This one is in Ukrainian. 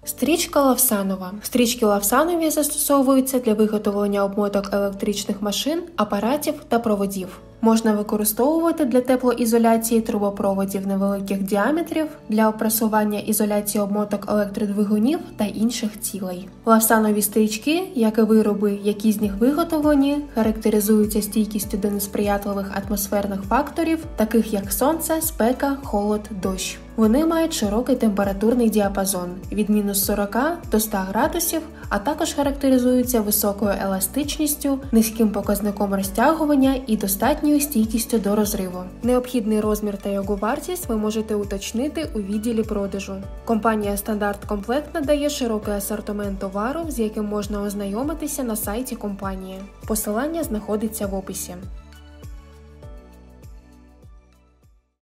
Стрічка лавсанова. Стрічки лавсанові застосовуються для виготовлення обмоток електричних машин, апаратів та проводів. Можна використовувати для теплоізоляції трубопроводів невеликих діаметрів, для опресування ізоляції обмоток електродвигунів та інших цілей. Лавсанові стрічки, як і вироби, які з них виготовлені, характеризуються стійкістю до несприятливих атмосферних факторів, таких як сонце, спека, холод, дощ. Вони мають широкий температурний діапазон – від мінус 40 до 100 градусів, а також характеризуються високою еластичністю, низьким показником розтягування і достатньою стійкістю до розриву. Необхідний розмір та його вартість ви можете уточнити у відділі продажу. Компанія Стандарт Комплект надає широкий асортимент товару, з яким можна ознайомитися на сайті компанії. Посилання знаходиться в описі.